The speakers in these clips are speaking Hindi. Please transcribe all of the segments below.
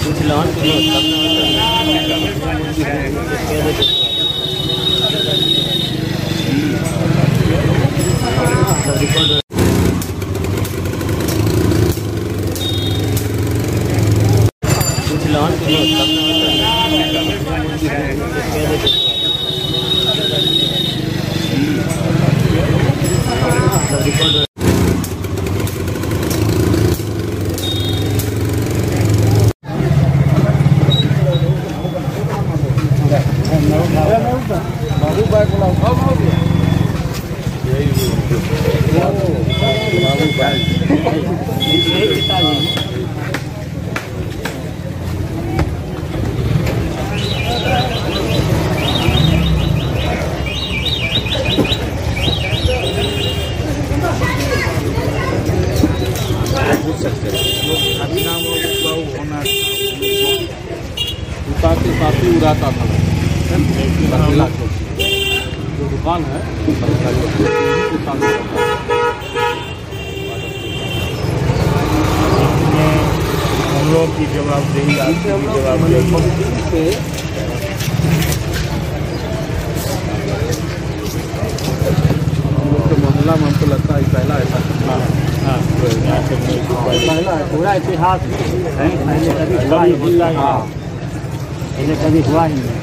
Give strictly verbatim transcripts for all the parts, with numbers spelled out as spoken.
काफी उड़ाता था जो दुकान है हम लोग की जवाबदेही मामला में हमको लगता है पहला ऐसा पहला पूरा इतिहास है, पहले कभी हुआ ही नहीं, पहले कभी हुआ ही नहीं।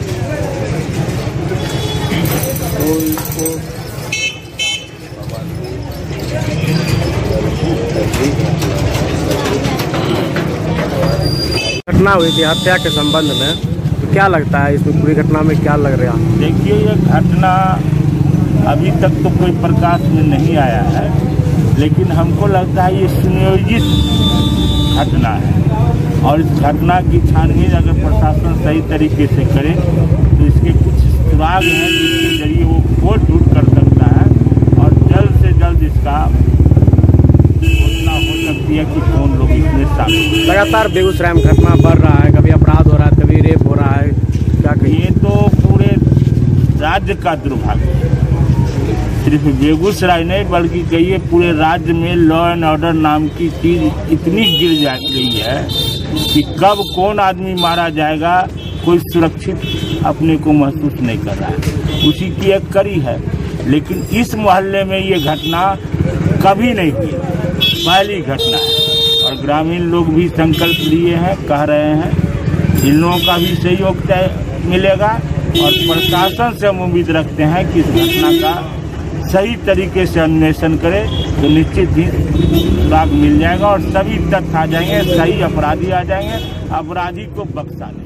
घटना हुई थी हत्या के संबंध में, तो क्या लगता है इसमें पूरी घटना में क्या लग रहा है? देखिए, ये घटना अभी तक तो कोई प्रकाश में नहीं आया है, लेकिन हमको लगता है ये सुनियोजित घटना है और इस घटना की छानबीन अगर प्रशासन सही तरीके से करे तो इसके कुछ सुराग हैं जिसके जरिए वो खोज ढूंढ कर सकता है और जल्द से जल्द इसका घोषणा हो सकती है कि कौन लोग इसमें शामिल। लगातार बेगूसराय में घटना बढ़ रहा है, कभी अपराध हो रहा है, कभी रेप हो रहा है, क्या कहिए? ये तो पूरे राज्य का दुर्भाग्य है, सिर्फ बेगूसराय नहीं बल्कि कहिए पूरे राज्य में लॉ एंड ऑर्डर नाम की चीज इतनी गिर जा गई है कि कब कौन आदमी मारा जाएगा कोई सुरक्षित अपने को महसूस नहीं कर रहा है। उसी की एक कड़ी है, लेकिन इस मोहल्ले में ये घटना कभी नहीं हुई, पहली घटना है और ग्रामीण लोग भी संकल्प लिए हैं, कह रहे हैं इन लोगों का भी सहयोग मिलेगा और प्रशासन से हम उम्मीद रखते हैं कि इस घटना का सही तरीके से अन्वेषण करे तो निश्चित ही सुराग मिल जाएगा और सभी तथ्य आ जाएंगे, सही अपराधी आ जाएंगे, अपराधी को बख्शा नहीं।